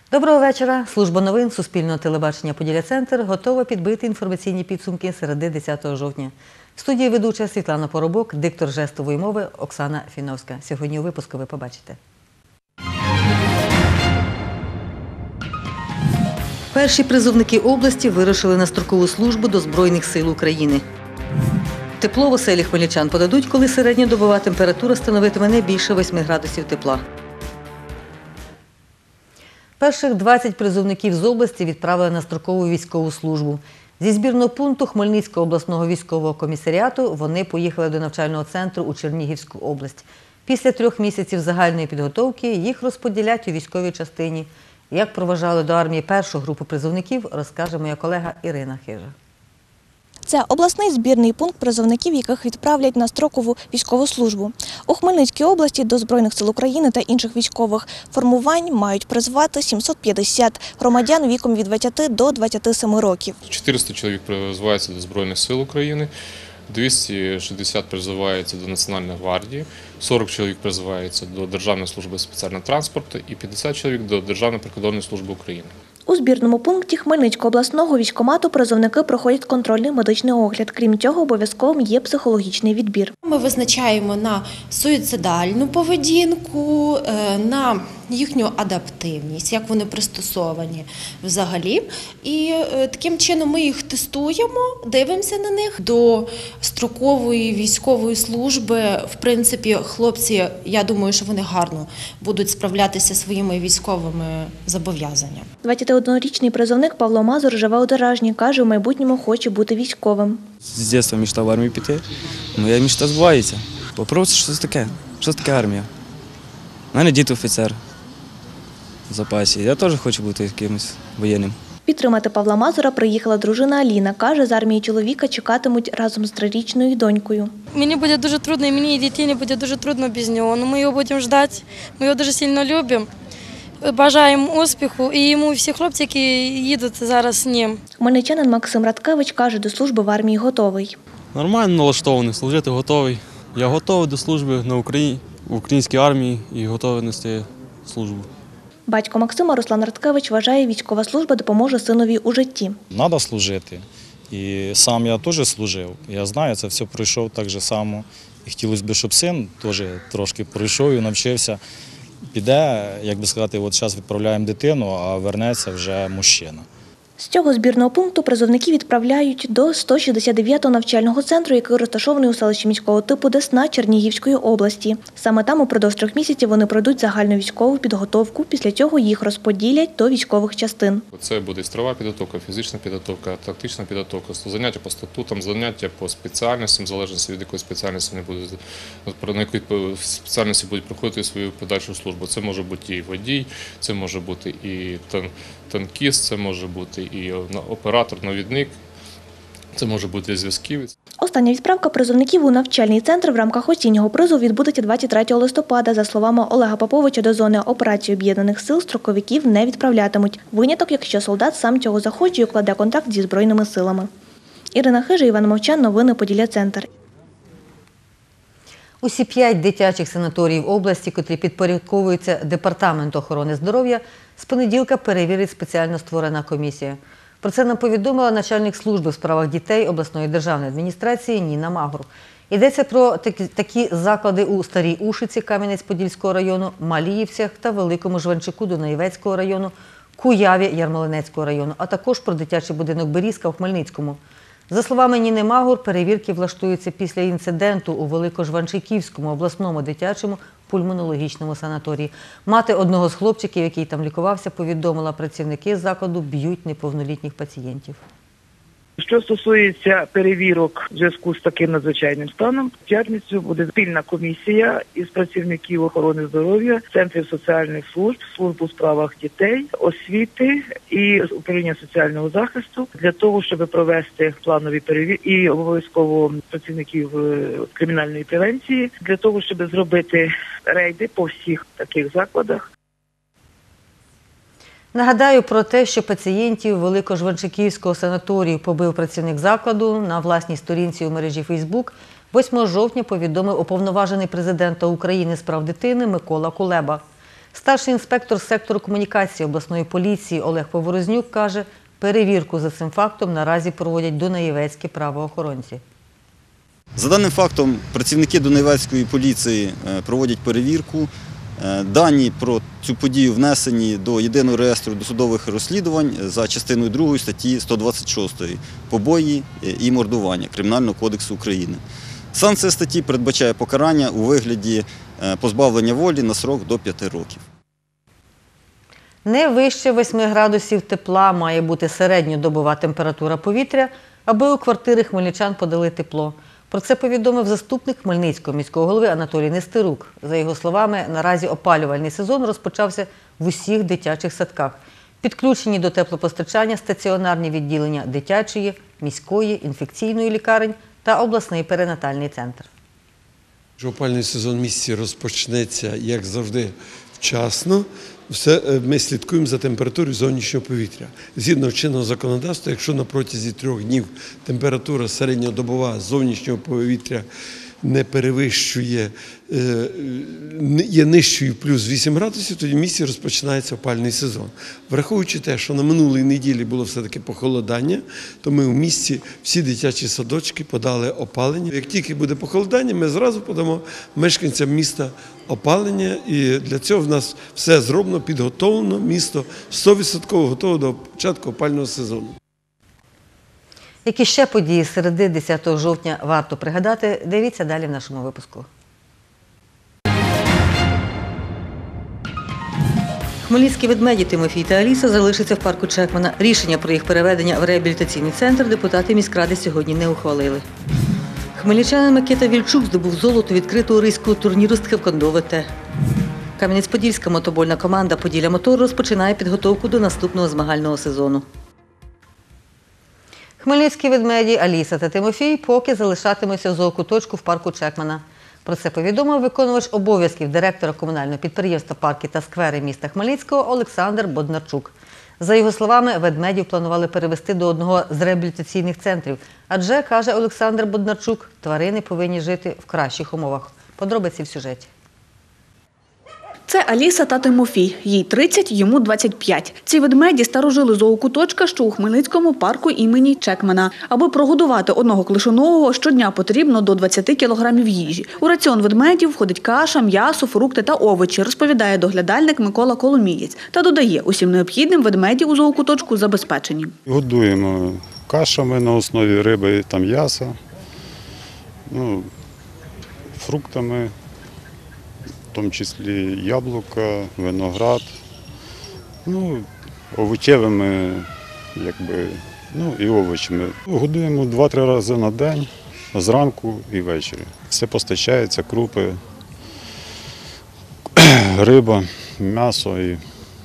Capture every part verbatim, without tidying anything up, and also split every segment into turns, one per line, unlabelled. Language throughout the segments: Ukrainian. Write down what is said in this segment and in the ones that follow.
Доброго вечора. Служба новин Суспільного телебачення «Поділля-Центр» готова підбити інформаційні підсумки середи десятого жовтня. В студії ведуча Світлана Поробок, диктор жестової мови Оксана Фіновська. Сьогодні у випуску ви побачите. Перші призовники області вирушили на строкову службу до Збройних сил України. Тепло в оселі хмельничан подадуть, коли середньодобова температура становитиме не більше восьми градусів тепла. Перших двадцять призовників з області відправили на строкову військову службу. Зі збірного пункту Хмельницького обласного військового комісаріату вони поїхали до навчального центру у Чернігівську область. Після трьох місяців загальної підготовки їх розподілять у військовій частині. Як проважали до армії першу групу призовників, розкаже моя колега Ірина Хижа.
Це обласний збірний пункт призовників, яких відправлять на строкову військову службу. У Хмельницькій області до Збройних сил України та інших військових формувань мають призвати сімсот п'ятдесят громадян віком від двадцяти до двадцяти семи років.
чотириста чоловік призивається до Збройних сил України, двісті шістдесят призивається до Національної гвардії, сорок чоловік призивається до Державної служби спеціального транспорту і п'ятдесят чоловік до Державної прикордонної служби України.
У збірному пункті Хмельницького обласного військкомату призовники проходять контрольний медичний огляд. Крім цього, обов'язковим є психологічний відбір.
Ми визначаємо на суїцидальну поведінку, на їхню адаптивність, як вони пристосовані взагалі. І таким чином ми їх тестуємо, дивимося на них. До строкової військової служби, в принципі, хлопці, я думаю, що вони гарно будуть справлятися зі своїми військовими зобов'язаннями.
двадцятиоднорічний призовник Павло Мазур живе у Деражні. Каже, в майбутньому хоче бути військовим.
З дитинства мечтав в армію піти. Моя мечта збувається. Попробуйте, що це таке. Що це таке армія? У мене дід офіцер в запасі. Я теж хочу бути якимось воєнним.
Підтримати Павла Мазура приїхала дружина Аліна. Каже, з армії чоловіка чекатимуть разом з трирічною донькою.
Мені буде дуже трудно, і мені, і дитині буде дуже трудно без нього. Але ми його будемо чекати, ми його дуже сильно любимо. Бажаємо успіху і йому, всі хлопці, які їдуть зараз з ним.
Хмельничанин Максим Радкевич каже, до служби в армії готовий.
Нормально налаштований, служити готовий. Я готовий до служби на Україні, в українській армії і готовий нести службу.
Батько Максима Руслан Радкевич вважає, військова служба допоможе синові у житті.
Треба служити. І сам я теж служив. Я знаю, це все пройшов так же само. І хотілося б, щоб син теж трошки пройшов і навчився. Піде, як би сказати, от зараз відправляємо дитину, а вернеться вже мужчина.
З цього збірного пункту призовники відправляють до сто шістдесят дев'ятого навчального центру, який розташований у селищі міського типу Десна Чернігівської області. Саме там упродовж трьох місяців вони пройдуть загальну військову підготовку, після цього їх розподілять до військових частин.
Це буде стрільова підготовка, фізична підготовка, тактична підготовка, заняття по статутам, заняття по спеціальностям, в залежності від якої спеціальності вони будуть, на якій спеціальності будуть проходити свою подальшу службу. Це може бути і водій, це може бути і танкіст, це може бути і оператор, навідник, це може бути зв'язківець.
Остання відправка призовників у навчальний центр в рамках осіннього призову відбудеться двадцять третього листопада. За словами Олега Поповича, до зони операції Об'єднаних сил строковиків не відправлятимуть. Виняток, якщо солдат сам цього захоче і укладе контракт зі Збройними силами. Ірина Хижа, Іван Мовчан, новини Поділля-Центр.
Усі п'ять дитячих санаторіїв області, котрі підпорядковуються Департаменту охорони здоров'я, з понеділка перевірить спеціально створена комісія. Про це нам повідомила начальник служби в справах дітей обласної державної адміністрації Ніна Магур. Йдеться про такі, такі заклади у Старій Ушиці Кам'янець-Подільського району, Маліївцях та Великому Жванчику Дунаєвецького району, Куяві Ярмолинецького району, а також про дитячий будинок «Берізка» у Хмельницькому. За словами Ніни Магур, перевірки влаштуються після інциденту у Великожванчиківському обласному дитячому пульмонологічному санаторії. Мати одного з хлопчиків, який там лікувався, повідомила, працівники закладу б'ють неповнолітніх пацієнтів.
Що стосується перевірок в зв'язку з таким надзвичайним станом, в п'ятницю буде спільна комісія із працівників охорони здоров'я, центрів соціальних служб, служб у справах дітей, освіти і управління соціального захисту для того, щоб провести планові перевірки і обов'язково працівників кримінальної превенції для того, щоб зробити рейди по всіх таких закладах.
Нагадаю про те, що пацієнтів Великожванчиківського санаторію побив працівник закладу. На власній сторінці у мережі Фейсбук восьмого жовтня повідомив уповноважений президента України з прав дитини Микола Кулеба. Старший інспектор сектору комунікації обласної поліції Олег Поворознюк каже, перевірку за цим фактом наразі проводять дунаєвецькі правоохоронці.
За даним фактом, працівники дунаєвецької поліції проводять перевірку. Дані про цю подію внесені до Єдиного реєстру досудових розслідувань за частиною другої статті сто двадцять шість «Побої і мордування» Кримінального кодексу України. Санкція статті передбачає покарання у вигляді позбавлення волі на строк до п'яти років.
Не вище восьми градусів тепла має бути середньодобова температура повітря, аби у квартири хмельничан подали тепло. Про це повідомив заступник Хмельницького міського голови Анатолій Нестерук. За його словами, наразі опалювальний сезон розпочався в усіх дитячих садках. Підключені до теплопостачання стаціонарні відділення дитячої, міської, інфекційної лікарень та обласний перинатальний центр.
Опалювальний сезон в місті розпочнеться, як завжди, вчасно. Все, ми слідкуємо за температурою зовнішнього повітря. Згідно чинного законодавства, якщо на протязі трьох днів температура середньодобова зовнішнього повітря не перевищує, є нижчою плюс вісім градусів, тоді в місті розпочинається опалювальний сезон. Враховуючи те, що на минулій неділі було все-таки похолодання, то ми в місті всі дитячі садочки подали опалення. Як тільки буде похолодання, ми зразу подамо мешканцям міста опалення, і для цього в нас все зроблено, підготовлено, місто сто відсотків готове до початку опалювального сезону.
Які ще події середи десятого жовтня варто пригадати, дивіться далі в нашому випуску. Хмельницькі ведмеді Тимофій та Аліса залишаться в парку Чекмана. Рішення про їх переведення в реабілітаційний центр депутати міськради сьогодні не ухвалили. Хмельничанин Микита Вільчук здобув золото відкритого ризького турніру з тхеквондо ВТ. Кам'янець-Подільська мотобольна команда «Поділля Мотор» розпочинає підготовку до наступного змагального сезону. Хмельницькі ведмеді Аліса та Тимофій поки залишатимуться в зоокуточку в парку Чекмана. Про це повідомив виконувач обов'язків директора комунального підприємства «Парки та сквери» міста Хмельницького Олександр Боднарчук. За його словами, ведмедів планували перевести до одного з реабілітаційних центрів. Адже, каже Олександр Боднарчук, тварини повинні жити в кращих умовах. Подробиці в сюжеті.
Це Аліса та Тимофій. Їй тридцять, йому двадцять п'ять. Ці ведмеді – старожили зоокуточка, що у Хмельницькому парку імені Чекмана. Аби прогодувати одного клишоногого, щодня потрібно до двадцяти кілограмів їжі. У раціон ведмедів входить каша, м'ясо, фрукти та овочі, розповідає доглядальник Микола Коломієць. Та додає, усім необхідним ведмеді у зоокуточку забезпечені.
Годуємо кашами на основі риби та м'яса, ну, фруктами. В тому числі яблука, виноград, ну, овочевими, якби, ну, і овочами. Годуємо два-три рази на день, зранку і ввечері. Все постачається, крупи, риба, м'ясо і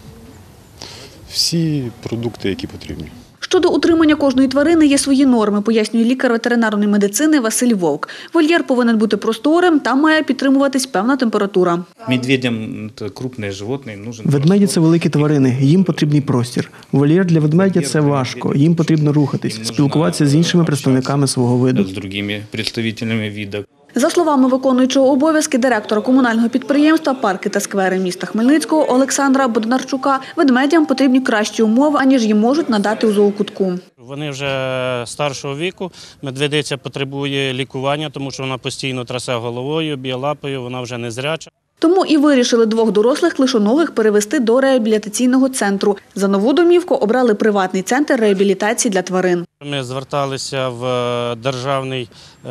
всі продукти, які потрібні.
Щодо утримання кожної тварини є свої норми, пояснює лікар ветеринарної медицини Василь Вовк. Вольєр повинен бути просторим, там має підтримуватись певна температура.
Медведям – це крупне животне, нужен.
Ведмеді – це великі тварини, їм потрібний простір. Вольєр для ведмедя – це важко, їм потрібно рухатись, спілкуватися з іншими представниками свого виду.
З іншими представниками виду.
За словами виконуючого обов'язки директора комунального підприємства «Парки та сквери» міста Хмельницького Олександра Боднарчука, ведмедям потрібні кращі умови, аніж їм можуть надати у зоокутку.
Вони вже старшого віку, медведиця потребує лікування, тому що вона постійно трясе головою, б'є лапою, вона вже не зряча.
Тому і вирішили двох дорослих клишоногих перевести до реабілітаційного центру. За нову домівку обрали приватний центр реабілітації для тварин.
Ми зверталися в державний,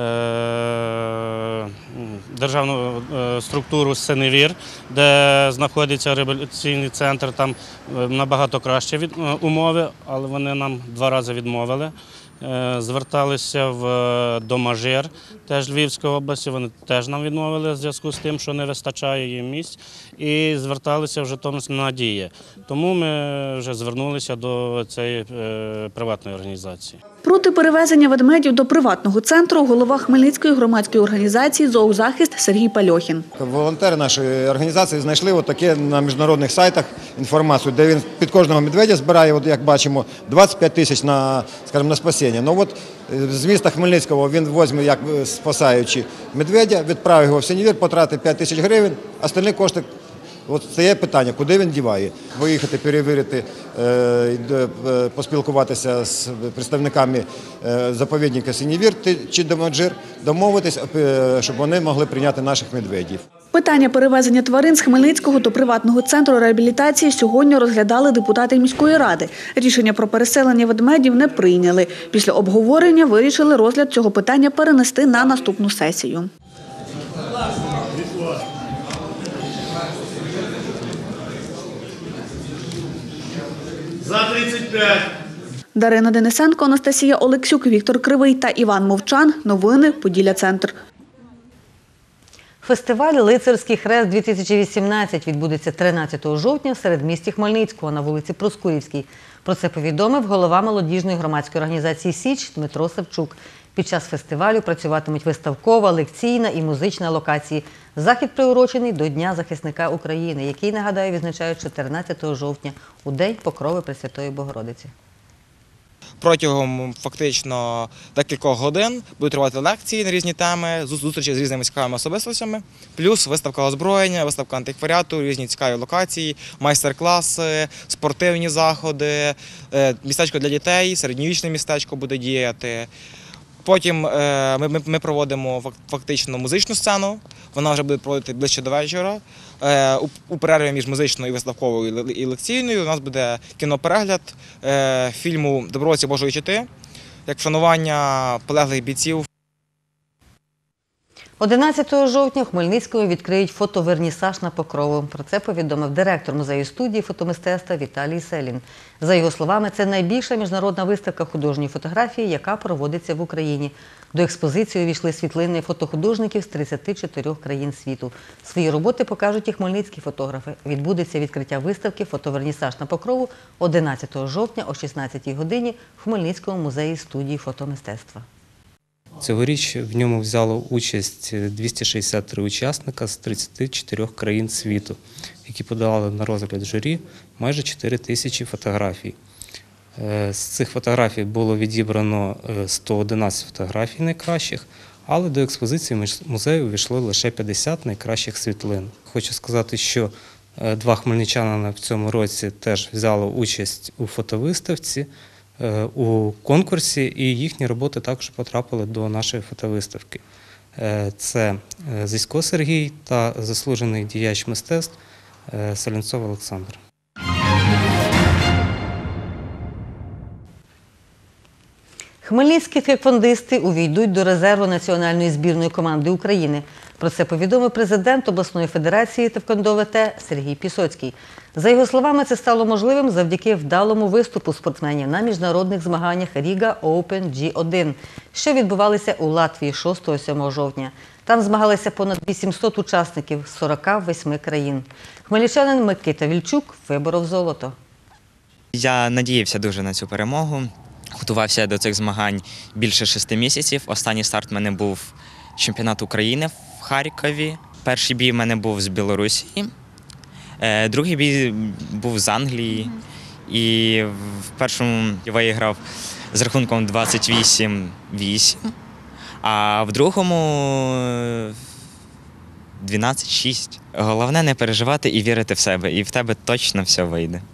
е, державну структуру «Синевір», де знаходиться реабілітаційний центр. Там набагато кращі від, умови, але вони нам два рази відмовили. Зверталися в до Мажир, теж Львівської області, вони теж нам відмовили в зв'язку з тим, що не вистачає їм місць. І зверталися в Житомирську «Надія». Тому ми вже звернулися до цієї приватної організації.
Проти перевезення ведмедів до приватного центру голова Хмельницької громадської організації «Зоозахист» Сергій Пальохін.
Волонтери нашої організації знайшли отаке на міжнародних сайтах інформацію, де він під кожного медведя збирає, от як бачимо, двадцять п'ять тисяч на, скажімо, на спасіння. Ну от з міста Хмельницького він візьме, як спасаючи медведя, відправив його в Синевір, потратить п'ять тисяч гривень, остальні кошти От це є питання, куди він діває. Виїхати, перевірити, е, е, поспілкуватися з представниками е, заповідника Синівір чи Домаджир, домовитись, е, щоб вони могли прийняти наших медведів.
Питання перевезення тварин з Хмельницького до приватного центру реабілітації сьогодні розглядали депутати міської ради. Рішення про переселення ведмедів не прийняли. Після обговорення вирішили розгляд цього питання перенести на наступну сесію.
За тридцять п'ять.
Дарина Денисенко, Анастасія Олексюк, Віктор Кривий та Іван Мовчан. Новини Поділля-Центр.
Фестиваль «Лицарський хрест-дві тисячі вісімнадцять» відбудеться тринадцятого жовтня в середмісті Хмельницького на вулиці Проскурівській. Про це повідомив голова молодіжної громадської організації «Січ» Дмитро Савчук. Під час фестивалю працюватимуть виставкова, лекційна і музична локації. Захід приурочений до Дня захисника України, який, нагадаю, відзначають чотирнадцятого жовтня, у День Покрови Пресвятої Богородиці.
Протягом фактично декількох годин будуть тривати лекції на різні теми, зустрічі з різними цікавими особистостями, плюс виставка озброєння, виставка антикваріату, різні цікаві локації, майстер-класи, спортивні заходи, містечко для дітей, середньовічне містечко буде діяти. Потім ми, ми проводимо фактично музичну сцену, вона вже буде проводити ближче до вечора. У перерві між музичною, і виставковою і лекційною у нас буде кіноперегляд фільму «Добровольці Божої Чити» як вшанування полеглих бійців.
одинадцятого жовтня в Хмельницькому відкриють фотовернісаж на Покрову. Про це повідомив директор музею студії фотомистецтва Віталій Селін. За його словами, це найбільша міжнародна виставка художньої фотографії, яка проводиться в Україні. До експозиції увійшли світлини фотохудожників з тридцяти чотирьох країн світу. Свої роботи покажуть і хмельницькі фотографи. Відбудеться відкриття виставки «Фотовернісаж на Покрову» одинадцятого жовтня о шістнадцятій годині в Хмельницькому музеї студії фотомистецтва.
Цьогоріч в ньому взяло участь двісті шістдесят три учасника з тридцяти чотирьох країн світу, які подали на розгляд журі майже чотири тисячі фотографій. З цих фотографій було відібрано сто одинадцять фотографій найкращих, але до експозиції музею увійшли лише п'ятдесят найкращих світлин. Хочу сказати, що два хмельничанина в цьому році теж взяли участь у фотовиставці, у конкурсі, і їхні роботи також потрапили до нашої фотовиставки. Це Зисько Сергій та заслужений діяч мистецтв Солінцов Олександр.
Хмельницькі тхеквондисти увійдуть до резерву національної збірної команди України. Про це повідомив президент обласної федерації Тхеквондо ВТ Сергій Пісоцький. За його словами, це стало можливим завдяки вдалому виступу спортсменів на міжнародних змаганнях Ріга Оупен Джі один, що відбувалися у Латвії шостого-сьомого жовтня. Там змагалися понад вісімсот учасників з сорока восьми країн. Хмельничанин Микита Вільчук виборов золото.
Я надіявся дуже на цю перемогу. Готувався до цих змагань більше шести місяців. Останній старт в мене був чемпіонат України в Харкові. Перший бій в мене був з Білорусі. Другий бій був з Англії. І в першому я виграв з рахунком двадцять вісім вісім, а в другому дванадцять шість. Головне не переживати і вірити в себе, і в тебе точно все вийде.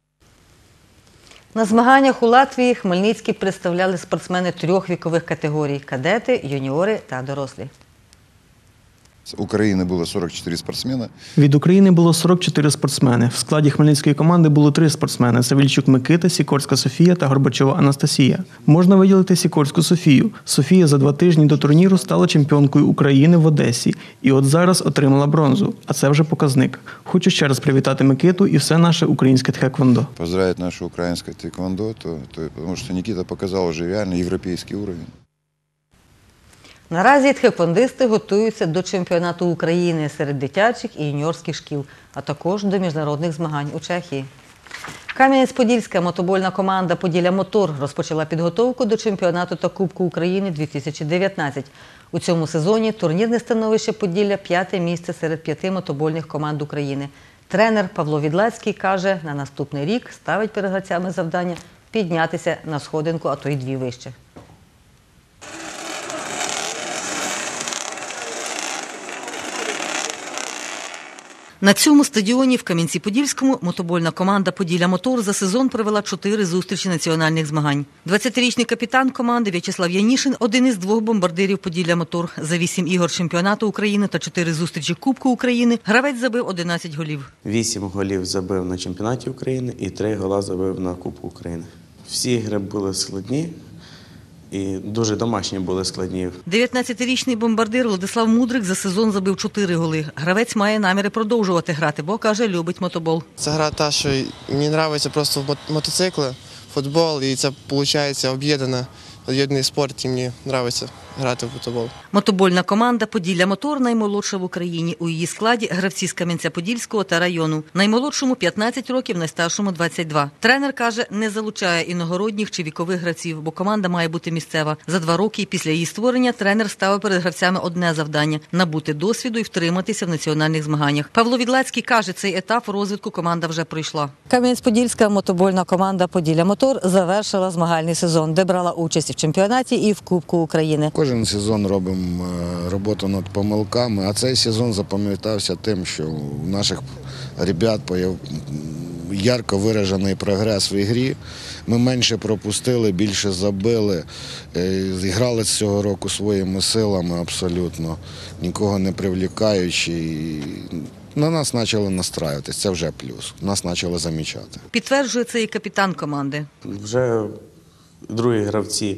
На змаганнях у Латвії Хмельницький представляли спортсмени трьох вікових категорій – кадети, юніори та дорослі.
З України було сорок чотири спортсмени.
Від України було сорок чотири спортсмени. В складі хмельницької команди було три спортсмени – Савільчук Микита, Сікорська Софія та Горбачова Анастасія. Можна виділити Сікорську Софію. Софія за два тижні до турніру стала чемпіонкою України в Одесі. І от зараз отримала бронзу. А це вже показник. Хочу ще раз привітати Микиту і все наше українське тхеквондо.
Поздравити наше українське тхеквондо, то, то, тому що Нікіта показав вже реально європейський рівень.
Наразі тхеквондисти готуються до чемпіонату України серед дитячих і юніорських шкіл, а також до міжнародних змагань у Чехії. Кам'янець-Подільська мотобольна команда «Поділля-Мотор» розпочала підготовку до чемпіонату та Кубку України дві тисячі дев'ятнадцять. У цьому сезоні турнірне становище «Поділля» – п'яте місце серед п'яти мотобольних команд України. Тренер Павло Відлацький каже, на наступний рік ставить перед гравцями завдання піднятися на сходинку, а то й дві вище. На цьому стадіоні в Кам'янці-Подільському мотобольна команда «Поділля Мотор» за сезон провела чотири зустрічі національних змагань. двадцятирічний капітан команди В'ячеслав Янішин – один із двох бомбардирів «Поділля Мотор». За вісім ігор чемпіонату України та чотири зустрічі Кубку України гравець забив одинадцять голів.
Вісім голів забив на чемпіонаті України і три гола забив на Кубку України. Всі ігри були складні. І дуже домашні були складні.
дев'ятнадцятирічний бомбардир Владислав Мудрик за сезон забив чотири голи. Гравець має наміри продовжувати грати, бо, каже, любить мотобол.
Це гра та, що мені подобається просто мотоцикли, футбол, і це, виходить, об'єднане, об'єднаний спорт, і мені подобається грати в мотобол.
Мотобольна команда «Поділля Мотор» наймолодша в Україні. У її складі гравці з Кам'янця-Подільського та району. Наймолодшому п'ятнадцять років, найстаршому двадцять два. Тренер, каже, не залучає іногородніх чи вікових гравців, бо команда має бути місцева. За два роки після її створення тренер ставив перед гравцями одне завдання – набути досвіду і втриматися в національних змаганнях. Павло Відлацький каже, цей етап розвитку команда вже пройшла. Кам'янець-Подільська мотобольна команда «Поділля Мотор» завершила змагальний сезон, де брала участь в чемпіонаті і в Кубку України.
Кожен сезон робимо роботу над помилками, а цей сезон запам'ятався тим, що у наших ребят ярко виражений прогрес в ігрі. Ми менше пропустили, більше забили, зіграли з цього року своїми силами абсолютно, нікого не привлікаючи. На нас почали настраюватися, це вже плюс, нас почали замічати.
Підтверджує це і капітан команди.
Вже другі гравці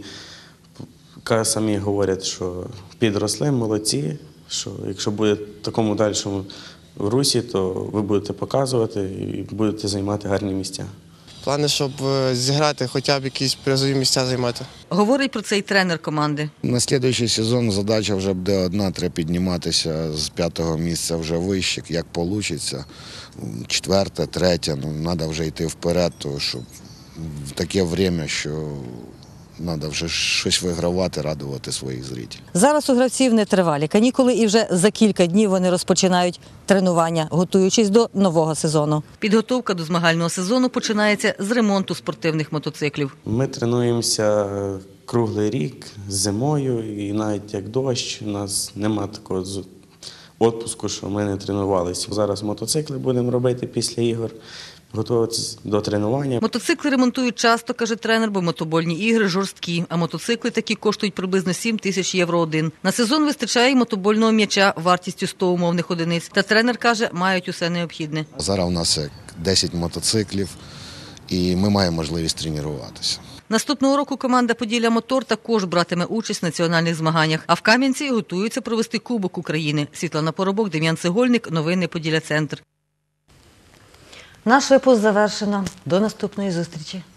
самі говорять, що підросли, молодці, що якщо буде в такому дальшому русі, то ви будете показувати і будете займати гарні місця.
Плани, щоб зіграти, хоча б якісь призові місця займати.
Говорить про це і тренер команди.
На наступний сезон задача вже буде одна, треба підніматися з п'ятого місця вже вище, як вийде. Четверте, третє, ну, треба вже йти вперед, тому що в таке час, що треба вже щось вигравати, радувати своїх зрителів.
Зараз у гравців нетривалі канікули і вже за кілька днів вони розпочинають тренування, готуючись до нового сезону. Підготовка до змагального сезону починається з ремонту спортивних мотоциклів.
Ми тренуємося круглий рік, зимою, і навіть як дощ, у нас немає такого відпуску, що ми не тренувалися. Зараз мотоцикли будемо робити після ігор. Готуватися до тренування.
Мотоцикли ремонтують часто, каже тренер, бо мотобольні ігри жорсткі, а мотоцикли такі коштують приблизно сім тисяч євро один. На сезон вистачає й мотобольного м'яча вартістю сто умовних одиниць. Та тренер каже, мають усе необхідне.
Зараз у нас десять мотоциклів і ми маємо можливість тренуватися.
Наступного року команда «Поділля Мотор» також братиме участь в національних змаганнях. А в Кам'янці готуються провести Кубок України. Світлана Поробок, Дем'ян Цегольник, новини «Поділля Центр». Наш випуск завершено. До наступної зустрічі.